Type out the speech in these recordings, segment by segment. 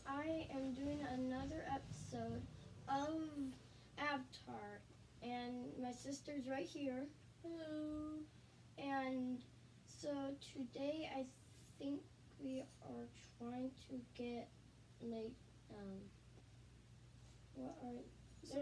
I am doing another episode of Avatar, and my sister's right here. Hello. And so today I think we are trying to get like what are So,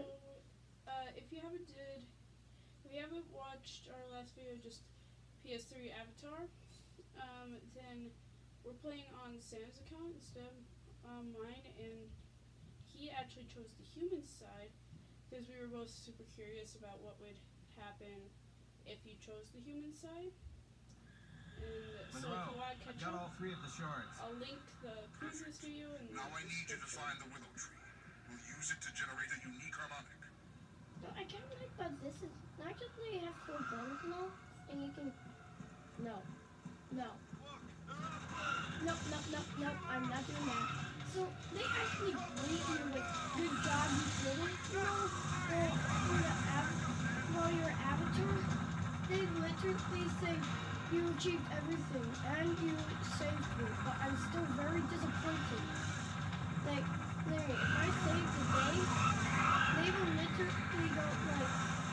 if you haven't watched our last video, just PS3 Avatar, then we're playing on Sam's account instead of mine, and he actually chose the human side because we were both super curious about what would happen if you chose the human side. And so if you want to catch got up, all three of the shards. I'll link the previous video and Now I need you to find the willow tree. We'll use it to generate a unique harmonic. No, I kind of like that this is not just that you have 4 guns now, and you can no, I'm not doing that. So they actually rate you like good job you did it, you know, for your avatar. They literally say you achieved everything and you saved me, but I'm still very disappointed. Like, Larry, if I save today, they will literally go like,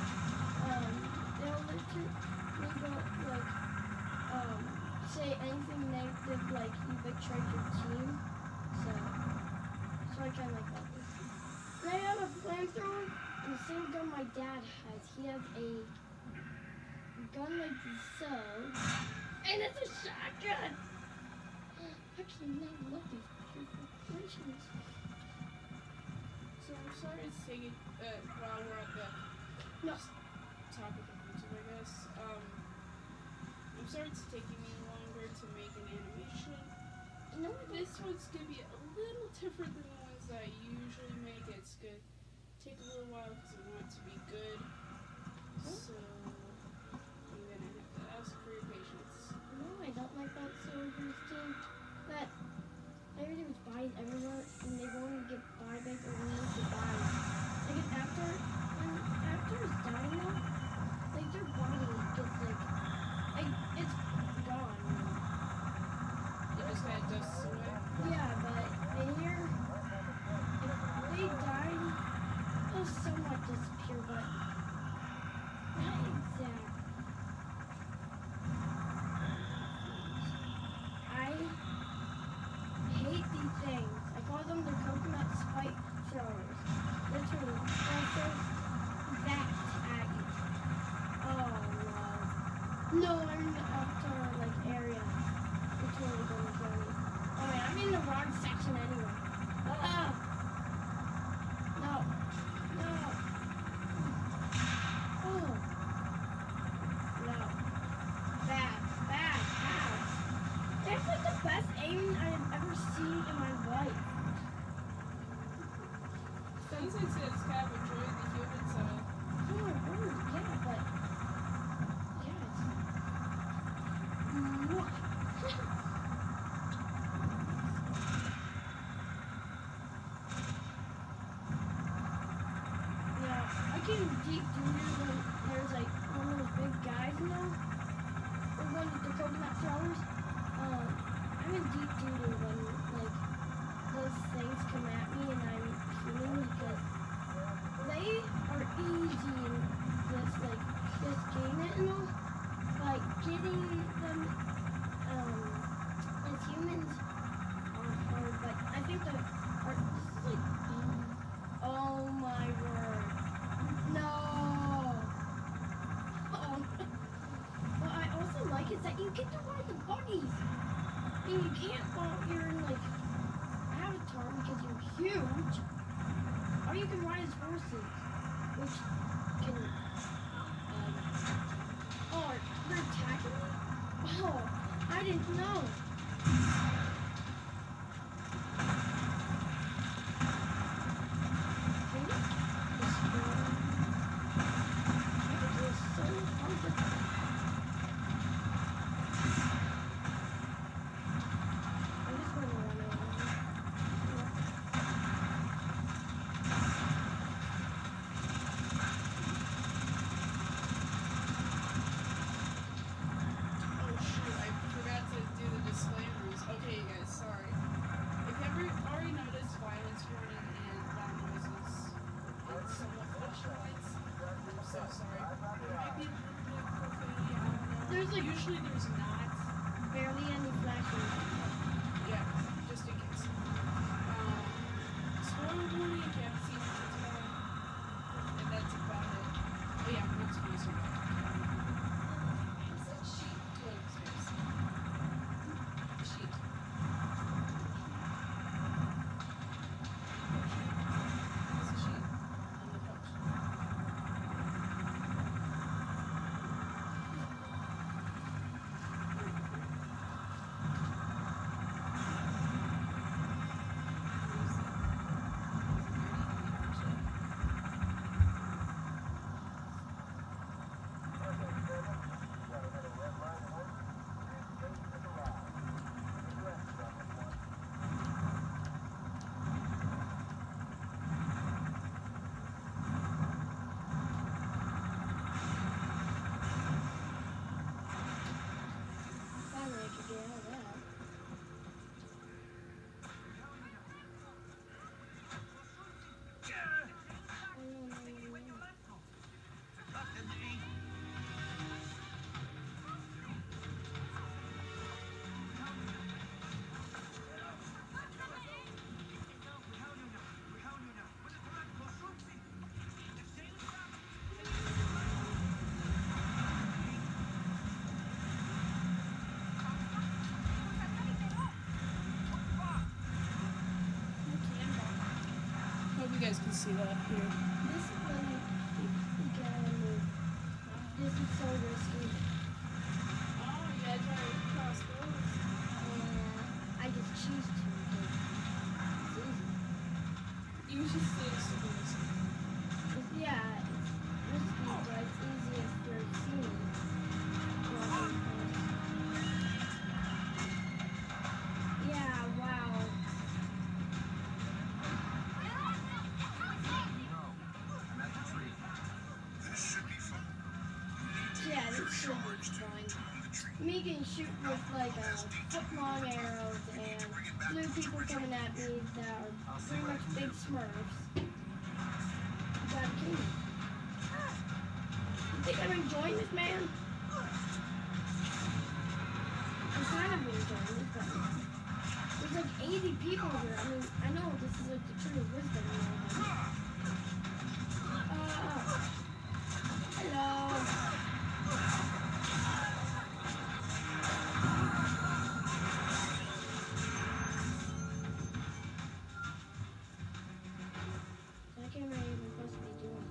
say anything negative, like you betrayed your team. So I kind of like that. And I have a flamethrower and the same gun my dad has. He has a gun like so, and it's a shotgun. I cannot love these beautiful creations. So I'm sorry it's taking while we're at the topic of YouTube, I guess. I'm sorry it's taking me longer to make an animation. No, This one's gonna be a little different than the ones that I usually make. It's gonna take a little while because I want it to be good. So I'm gonna have to ask for your patience. no, I don't like that. So interesting that everything was buying everywhere, and they won't get buyback or need to buy. Like when after it's dying now, like their body gets like it's gone. It just kind of dusts away. Yeah, but in here, if they died, they'll somewhat disappear, but not exact. I hate these things. I call them the coconut spike throwers. Literally, like those that at you. Oh no. No, I'm in the outdoor like area. It's totally gonna kill me. Oh wait, I'm in the wrong section anyway. Ah! No. No. Oh. No. Bad. Ow. That's like the best aiming I've ever seen in my life. Sounds like it's kind of enjoying the human side. Oh my word, yeah, but yeah, yeah, I get deep doo when there's like one of those big guys, you know, or one with the coconut flowers. I'm in deep doo when like those things come at me and I'm shooting because they are easy in this game, you know, like getting them as humans are hard, but I think the art is like oh my word. No. What I also like is that you get to ride the buggies. And you can't while you're in like Avatar because you're huge. Or you can ride as horses, which can oh, they're attacking me? Oh, I didn't know. there's like Usually there's not. barely any flashing. Yeah, just in case. Spoiler warning if you haven't seen it, it's about, and that's about it. Oh yeah, not sponsored. It's that sheet toilet space. The sheet. It's a sheet on the couch. Finally, I could get out of that. Hope you guys can see that here. This is when you gotta move. This is so risky. Oh, you gotta try to cross those. I just choose to. It's easy. You should stay super risky. Yeah, it's risky, but it's easy if you're seeing it. Yeah, wow. I'm at the tree. This should be fun. You need to Yeah, use your this should be charge to fun. tune the tree. Me can shoot with like foot-long arrows and blue people coming at me that are pretty much big smurfs. You gotta kill me. You think I'm enjoying this, man? I'm kind of enjoying it, but there's like 80 people here. I mean, I know this is like the tree of wisdom. Hello. I can't remember even supposed to be doing.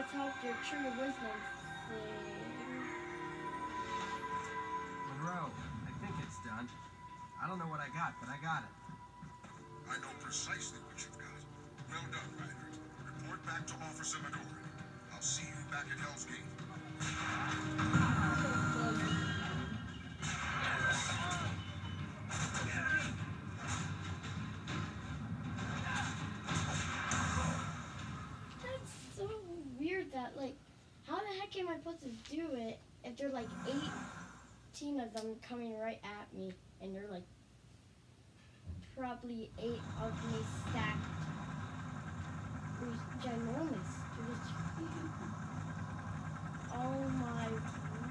let's hope your tree of wisdom thing. Monroe, I think it's done. I don't know what I got, but I got it. I know precisely what you've got. Well done, Ryder. Report back to Officer Midori. I'll see you back at Hell's Gate. That's so weird that, like, how the heck am I supposed to do it if there are like 18 of them coming right at me and they're like probably 8 of me stacked. They're ginormous. They're just oh my word.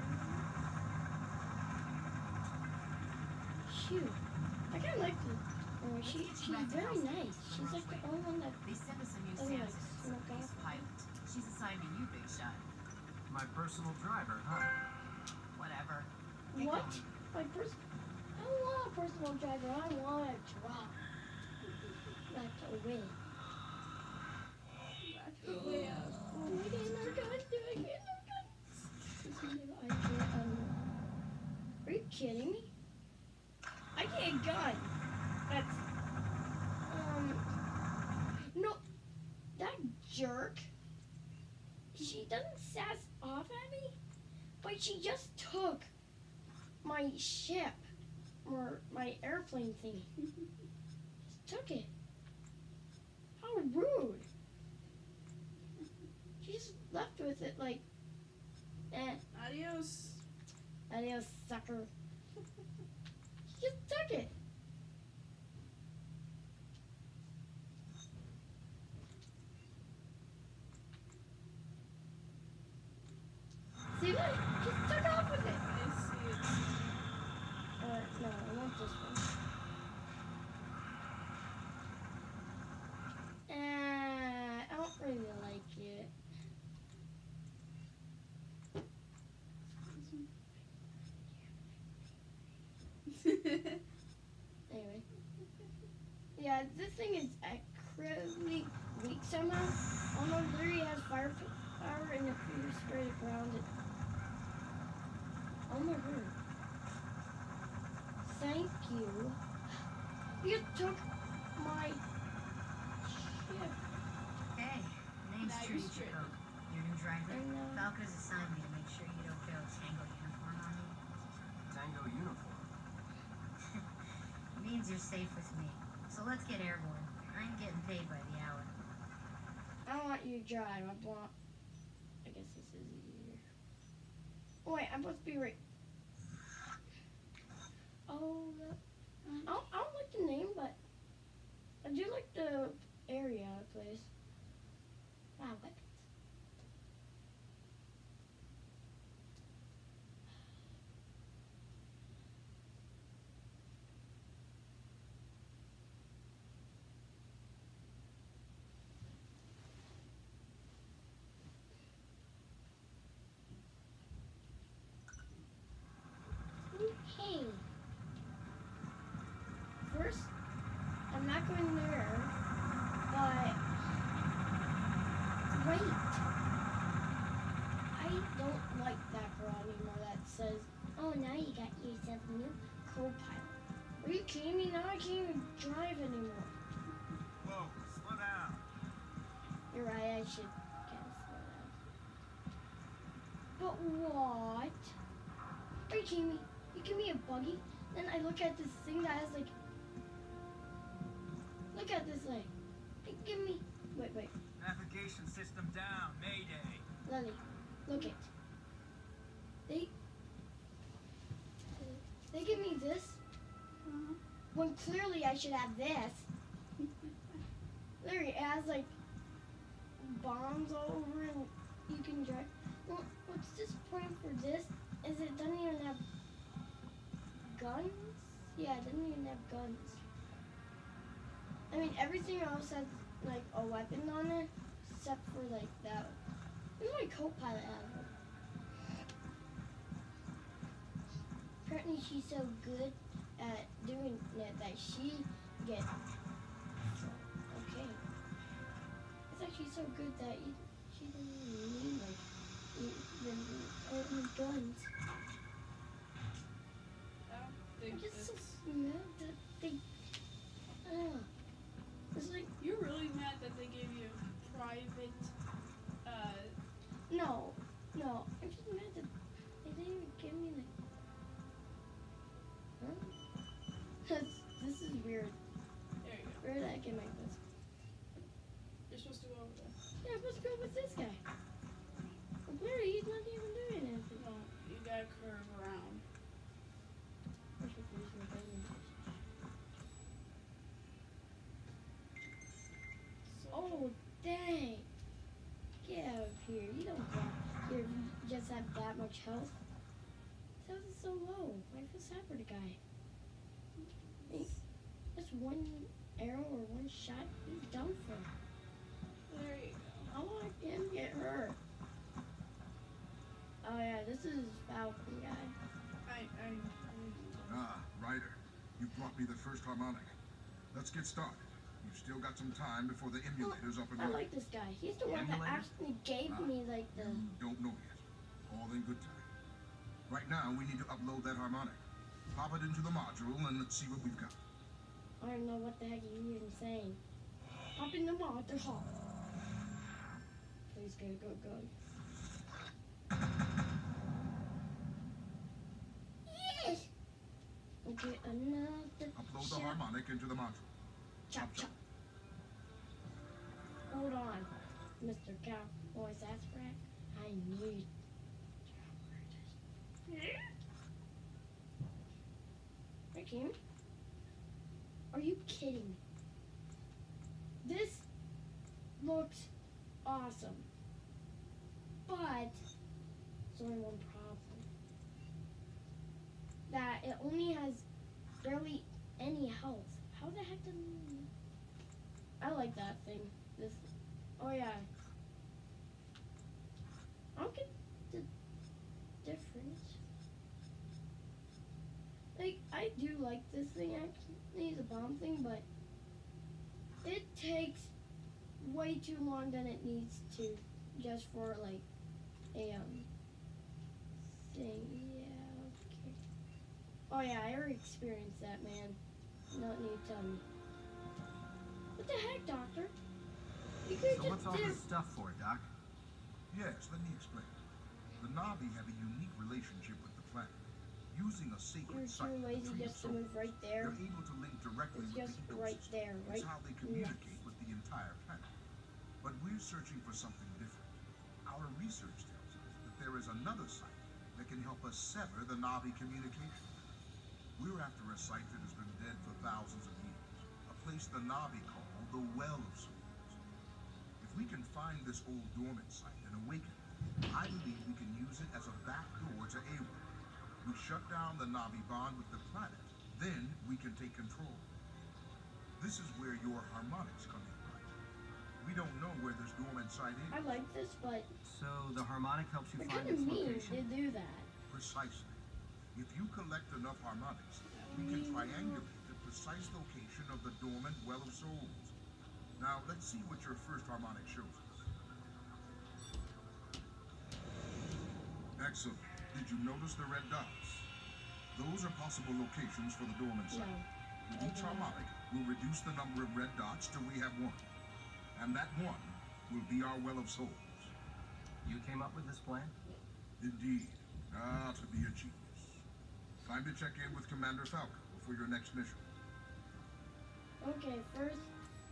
Shoot. I kinda like the she's very nice. She's like the only one that They sent us a new doesn't like Samson smoke Space out. pilot. She's assigned to you, Big Shot. My personal driver, huh? Whatever. What? My person? I don't want a personal driver. I want a drop. Not to win. Yeah. Oh, we getting our guns. Do I get our guns? I get, are you kidding me? I get a gun. That's, no. That jerk. She doesn't sass off at me, but she just took my ship or my airplane thingy. Just took it. How rude. She just left with it like, Adios. adios, sucker. She just took it. See that? Just took off with it. I see it. No, I want this one. I don't really like it. Anyway. Yeah, this thing is incredibly weak somehow. Almost literally has firepower, and if you spray it around it. Oh my word. Thank you. You took my ship. Hey, name's Now Trudy you're straight. Jacob. Your new driver. I know. Falco's assigned me to make sure you don't fail a Tango uniform on me. Tango uniform. It means you're safe with me. So let's get airborne. I'm getting paid by the hour. I don't want you to drive. I want. I guess this is easier. Oh, wait, I'm supposed to be right. Oh, I don't like the name, but I do like the area of the place. Wow, weapons. Okay. First, I'm not going there, but wait. I don't like that girl anymore that says, oh, now you got yourself a new co-pilot. Are you kidding me? Now I can't even drive anymore. Whoa, slow down. You're right, I should kind of slow down. But what? Are you kidding me? You give me a buggy, then I look at this thing that has like, look at this thing. They give me, wait, Navigation system down. Mayday. Lily, look it. They give me this, when clearly I should have this. Literally, it has like bombs all over and you can drive. Well, what's this point for this? Is it doesn't even have guns? Yeah, it doesn't even have guns. I mean, everything else has like a weapon on it, except for like that. Who's my co-pilot have one? Apparently, she's so good at doing it that she gets. Okay. It's actually so good that she doesn't even need guns. I don't I'm think just so that's... mad that they. It's like, You're really mad that they gave you private, no. I'm just mad that they didn't even give me the. Huh? This is weird. there you go. Where did I get my this? You're supposed to go over there. Yeah, I'm supposed to go with this guy. Clearly, he's not even doing anything. No, you gotta curve around. I should use my business. So, Oh, dang. Get out of here. You don't want here. You just have that much health. His health is so low. I feel sad for the guy. Just one arrow or one shot, he's done for. there you go. I want him to get hurt. Oh yeah, this is Falcon guy. Ah, Ryder, you brought me the first harmonic. Let's get started. You've still got some time before the emulator's up and I running. like this guy. He's the one that Emulator? actually gave me like the. You don't know yet. All in good time. Right now, we need to upload that harmonic. Pop it into the module and let's see what we've got. I don't know what the heck you're even saying. Pop in the monitor hall. Please go. Yes! Okay, another Upload the shot. harmonic into the module. Chop. Hold on, Mr. Cowboy Sasquatch. I need. Hey, Kim? Are you kidding me? This looks awesome. But there's only one problem. That it only has barely any health. How the heck did I like that thing. This. Oh yeah. I don't get the difference. Like, I do like this thing actually, the bomb thing, but it takes way too long than it needs to just for like a thing. Yeah, okay. Oh yeah, I already experienced that, man. You don't need to tell me. What the heck, Doctor? You could So just what's all did. this stuff for, Doc? Yes, let me explain. The Na'vi have a unique relationship with the planet. Using a You're sacred site, too the lazy Tree of just to move Souls, right there. they're able to link directly It's with just the right ecosystem. there, right? It's how they communicate with the entire planet. But we're searching for something different. Our research tells us that there is another site that can help us sever the Na'vi communication. We're after a site that has been dead for thousands of years, a place the Na'vi call the Well of Souls. If we can find this old dormant site and awaken it, I believe we can use it as a back door to Awa. We shut down the Na'vi bond with the planet, then we can take control. This is where your harmonics come in, right? We don't know where this dormant site is. I like this, but So the harmonic helps you they're find kind of its mean to location? do that. Precisely. If you collect enough harmonics, we can triangulate the precise location of the dormant Well of Souls. Now, let's see what your first harmonic shows us. Excellent. Did you notice the red dots? Those are possible locations for the dormant No. site. With each harmonic, we'll reduce the number of red dots till we have one. And that one will be our Well of Souls. You came up with this plan? Indeed. Ah, to be a genius. Time to check in with Commander Falco for your next mission. Okay, first.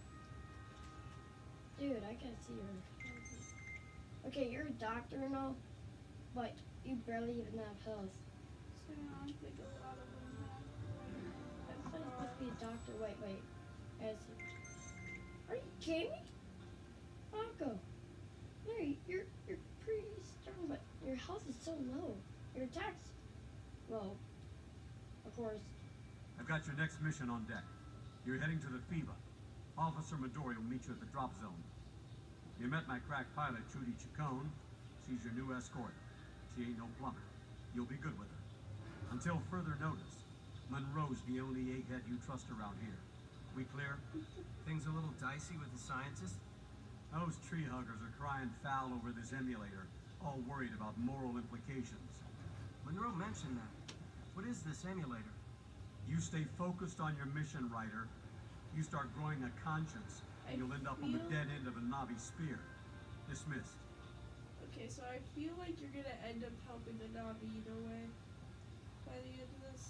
Dude, I gotta see your. Okay, you're a doctor and all, but you barely even have health. So I think a lot of them have. I thought you're supposed to be a doctor. Wait. I see. Are you kidding me? Falco. Larry, you're pretty strong, but your health is so low. Your attacks. Well, of course. I've got your next mission on deck. You're heading to the FIBA. Officer Midori will meet you at the drop zone. You met my crack pilot, Trudy Chacon. She's your new escort. She ain't no plumber. You'll be good with her. Until further notice, Monroe's the only egghead you trust around here. We clear? Things a little dicey with the scientist? Those tree huggers are crying foul over this emulator. all worried about moral implications. Monroe mentioned that. What is this emulator? You stay focused on your mission, Ryder. You start growing a conscience, and you'll end up on the dead end of a Na'vi spear. Dismissed. Okay, so I feel like you're gonna end up helping the Na'vi either way by the end of this.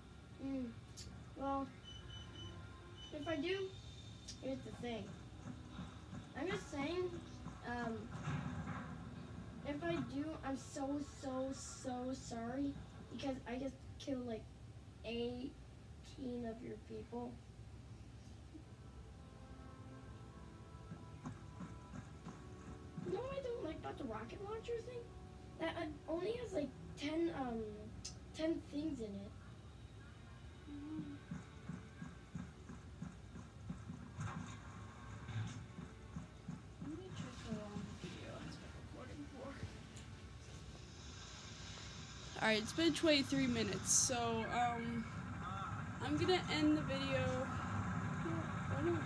Well, if I do, here's the thing. I'm just saying, if I do, I'm so sorry because I just killed like 18 of your people. You know what I don't like about the rocket launcher thing? That it only has like 10 things in it. Let me check how long the video has been recording for. Alright, it's been 23 minutes, so I'm gonna end the video. Why not?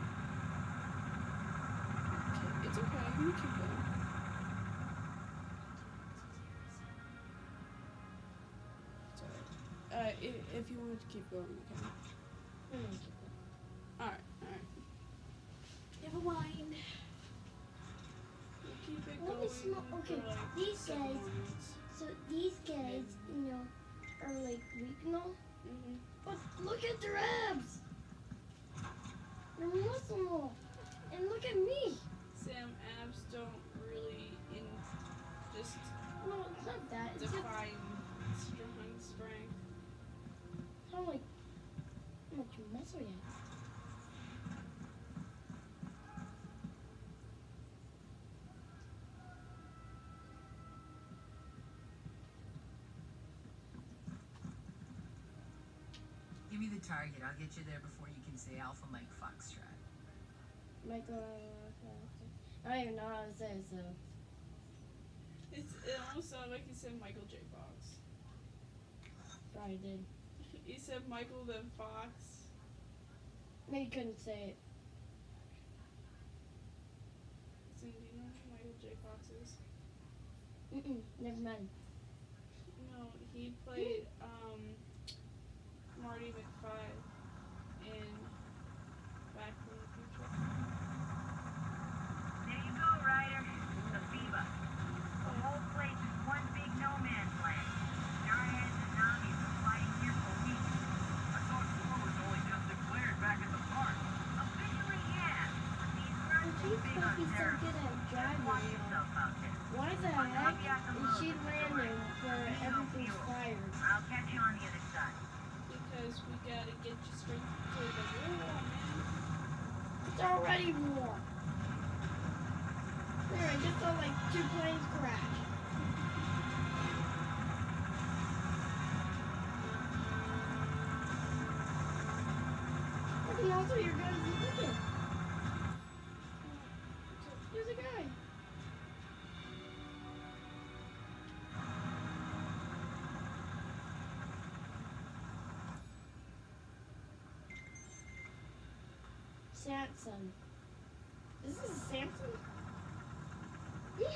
Okay, it's okay, I'm gonna keep going. If you wanted to keep going, okay. Alright. Never mind. We'll keep it Let me going. smell- okay, for, like, these 7 guys- more minutes. So these guys, are like weak now. But look at their abs. They're muscle. And look at me. Sam, abs don't really just No, it's not that. It's just define strength. how like how much muscle you have. Give me the target. I'll get you there before you can say Alpha Mike Foxtrot. Michael, I don't even know how to say it, so. It almost sounded like he said Michael J. Fox. Probably did. He said Michael then Fox. Maybe couldn't say it. So, do you know who Michael J. Fox is? Never mind. No, he played Marty McFly in Back from the Future. There you go, Ryder. The FIBA. The whole place is one big no man's land. Jarheads and Na'vis are fighting here for weeks. I thought war was only just declared back at the park. Officially, yeah. But these guns She's are big on fucking so terror. good at Just driving. watch yourself out there. Why the heck is she landing where everything's fired? I'll catch you on the other side. Because we gotta get you straight to the war, man. It's already war. There, I just saw like 2 planes crash. And also your guys are looking. There's a guy. Samson. This is Samson? Yeah.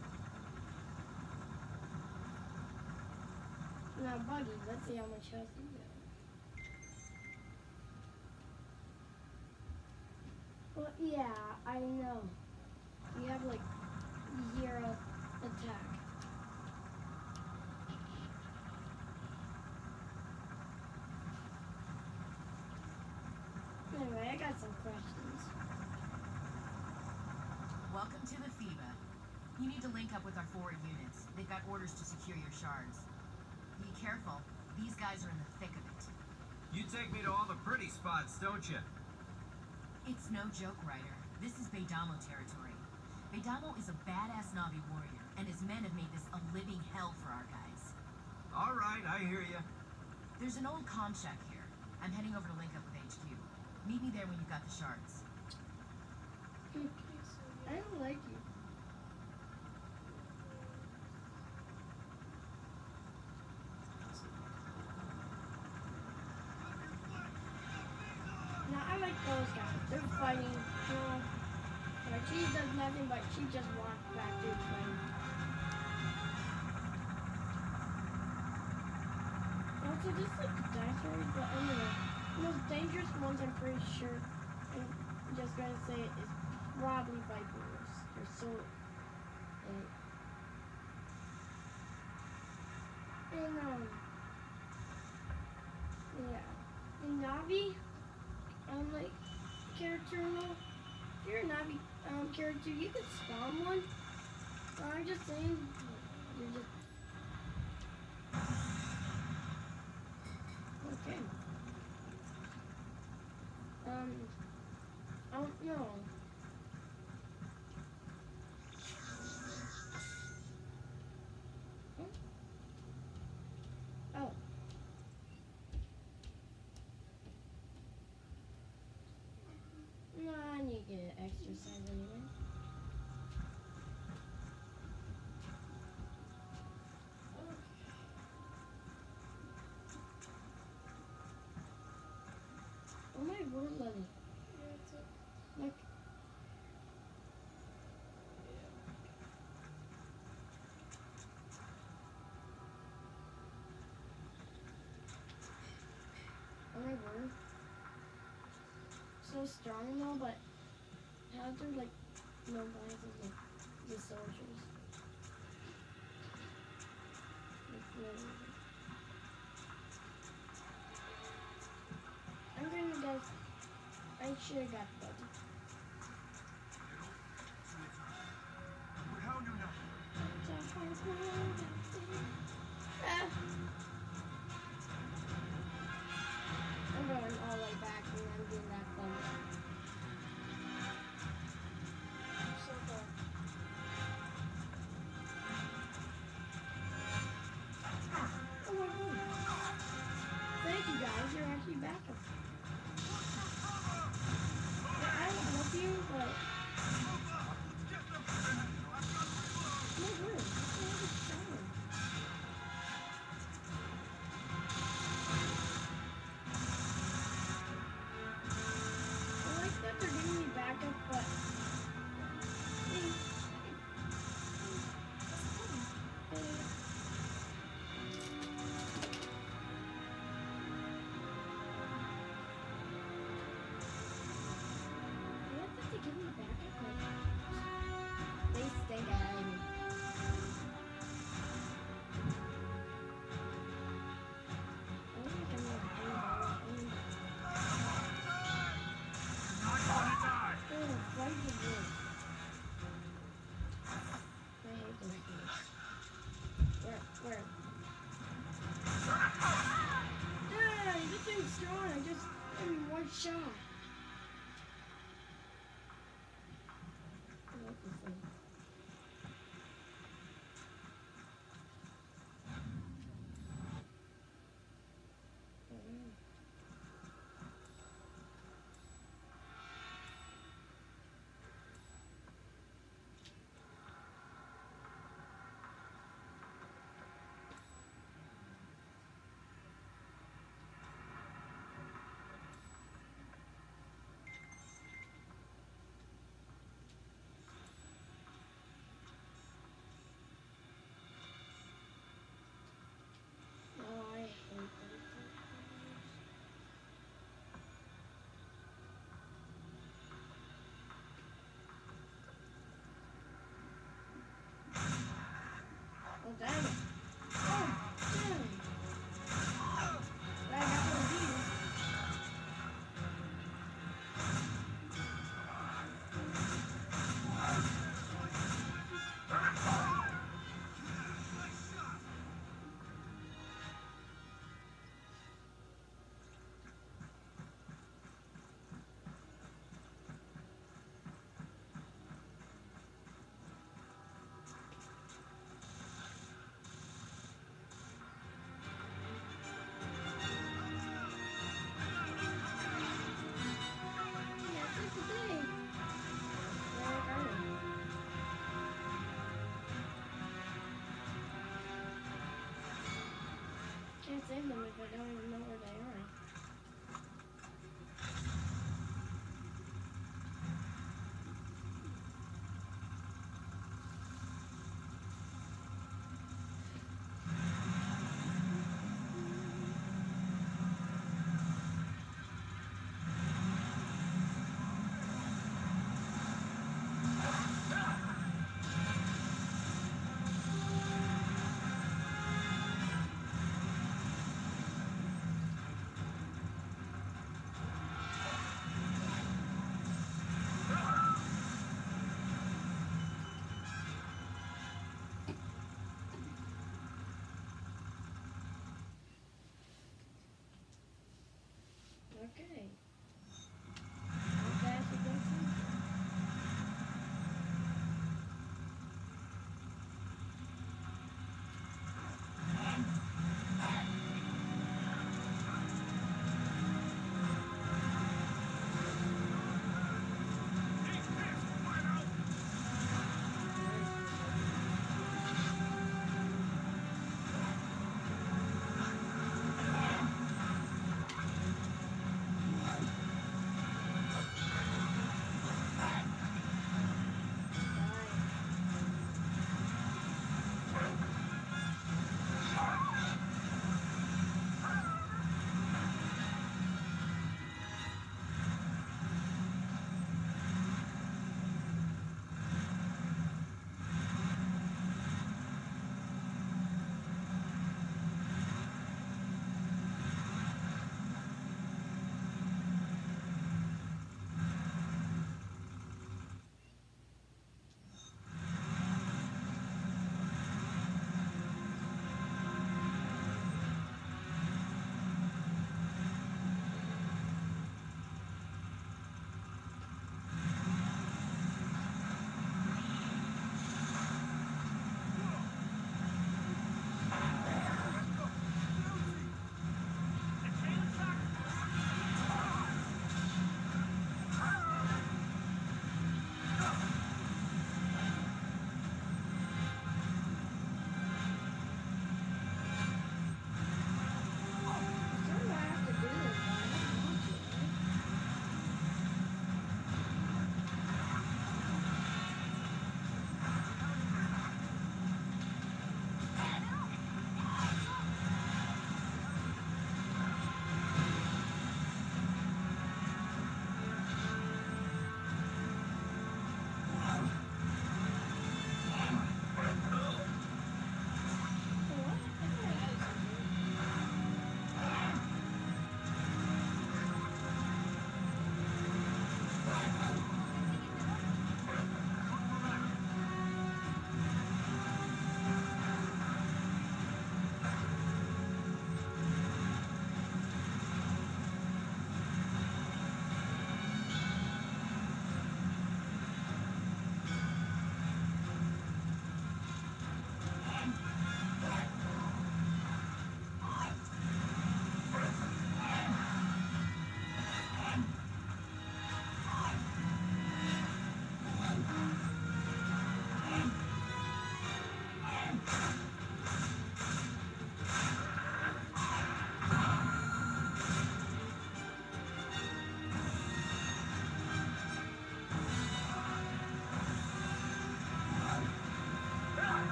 Now, Buggy, let's see how much health you got. Well, yeah, I know. You have like 0 attack. Anyway, I got some questions. Welcome to the FIBA. You need to link up with our forward units. They've got orders to secure your shards. Be careful. These guys are in the thick of it. You take me to all the pretty spots, don't you? It's no joke, Ryder. This is Beidamo territory. Beidamo is a badass Na'vi warrior, and his men have made this a living hell for our guys. All right, I hear you. There's an old comm shack here. I'm heading over to link up with HQ. Meet me there when you've got the shards. I don't like you. Now, I like those guys. They're fighting. Like, she does nothing but she just walks back to the plane. Also, just like dinosaurs, but anyway, the most dangerous ones I'm pretty sure, I'm just gonna say it, is probably vipers. They're so. Yeah, in Navi, like character mode, if you're a Navi character, you can spawn one. But I'm just saying, you're just okay. I don't know. Oh. No, I need to get exercise anyway. Oh my word, Lenny. Yeah, it's a, Like, oh my word. So strong and all, but how do like no guys as like the soldiers? Like, literally. I'm gonna guess I should have got Buddy. How do now? Ah. I'm going all the way back and I'm getting that Buddy. so far. Oh my god. Thank you guys, you're actually back. Yeah, I don't love you, but no word. I like that they're giving me backup, but what did they give me backup? Like, they stay at me. I don't think I'm gonna do that. Not gonna die. Oh, why did this? I hate this place. Where? Dang, this thing's strong. I just gave me one shot. I like this thing. Oh, I hate them. Oh, dang it. Oh, dang. I got one of these. Yeah, that's the thing. Where are they? Can't save them if I don't even know where they are. Okay. How fast you go through?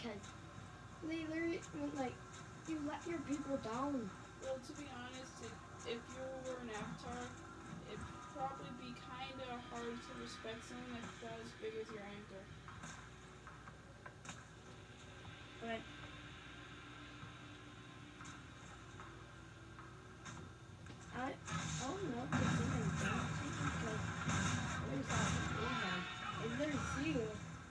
because they literally, like, you let your people down. Well, to be honest, if you were an avatar, it'd probably be kind of hard to respect someone that's about as big as your anchor. But I don't know if they think I'm dancing because there's that reason. If there's you,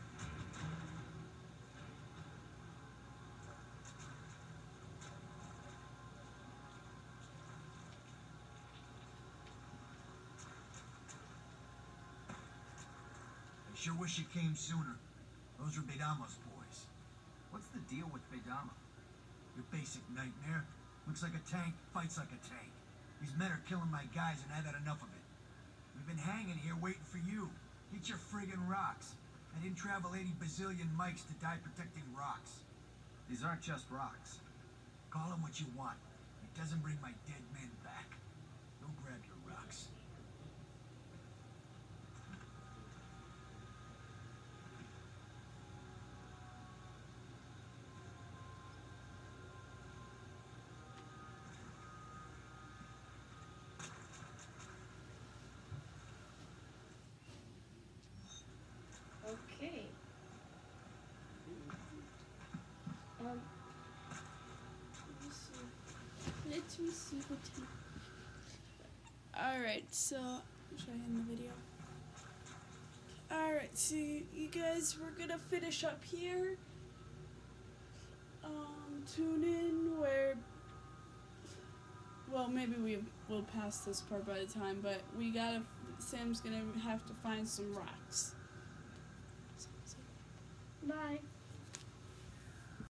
I sure wish you came sooner. Those are Beidama's boys. What's the deal with Beidama? Your basic nightmare. Looks like a tank, fights like a tank. These men are killing my guys and I've had enough of it. We've been hanging here waiting for you. Get your friggin' rocks. I didn't travel 80 bazillion mics to die protecting rocks. These aren't just rocks. Call them what you want. It doesn't bring my dead men back. Go grab your rocks. okay. Let me see what time. Alright, so should I end the video? Alright, so you guys, we're gonna finish up here. Tune in where, well, maybe we will pass this part by the time, but Sam's gonna have to find some rocks. Bye.